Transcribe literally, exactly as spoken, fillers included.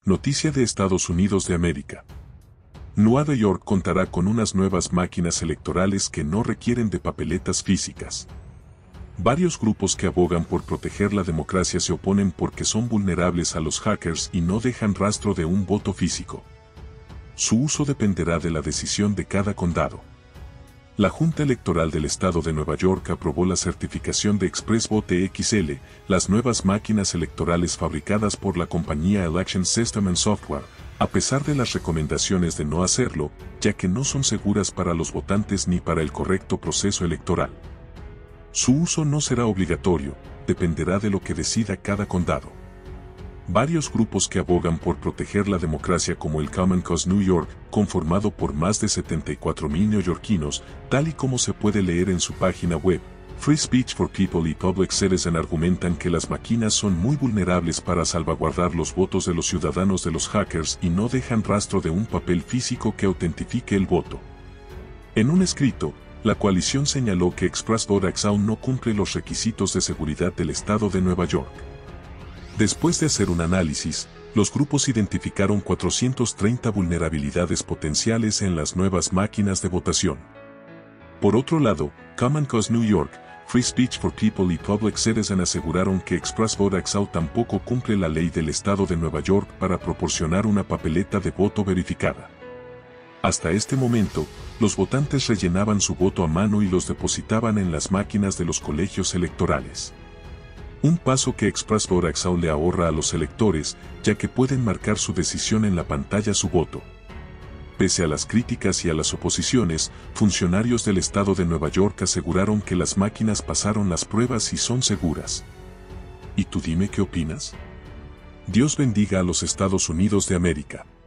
Noticia de Estados Unidos de América. Nueva York contará con unas nuevas máquinas electorales que no requieren de papeletas físicas. Varios grupos que abogan por proteger la democracia se oponen porque son vulnerables a los hackers y no dejan rastro de un voto físico. Su uso dependerá de la decisión de cada condado. La Junta Electoral del Estado de Nueva York aprobó la certificación de ExpressVote X L, las nuevas máquinas electorales fabricadas por la compañía Election System and Software, a pesar de las recomendaciones de no hacerlo, ya que no son seguras para los votantes ni para el correcto proceso electoral. Su uso no será obligatorio, dependerá de lo que decida cada condado. Varios grupos que abogan por proteger la democracia como el Common Cause New York, conformado por más de setenta y cuatro mil neoyorquinos, tal y como se puede leer en su página web, Free Speech for People y Public Citizen argumentan que las máquinas son muy vulnerables para salvaguardar los votos de los ciudadanos de los hackers y no dejan rastro de un papel físico que autentifique el voto. En un escrito, la coalición señaló que ExpressVote X aún no cumple los requisitos de seguridad del estado de Nueva York. Después de hacer un análisis, los grupos identificaron cuatrocientas treinta vulnerabilidades potenciales en las nuevas máquinas de votación. Por otro lado, Common Cause New York, Free Speech for People y Public Citizen aseguraron que ExpressVote X tampoco cumple la ley del estado de Nueva York para proporcionar una papeleta de voto verificada. Hasta este momento, los votantes rellenaban su voto a mano y los depositaban en las máquinas de los colegios electorales. Un paso que ExpressVote X le ahorra a los electores, ya que pueden marcar su decisión en la pantalla su voto. Pese a las críticas y a las oposiciones, funcionarios del estado de Nueva York aseguraron que las máquinas pasaron las pruebas y son seguras. ¿Y tú dime qué opinas? Dios bendiga a los Estados Unidos de América.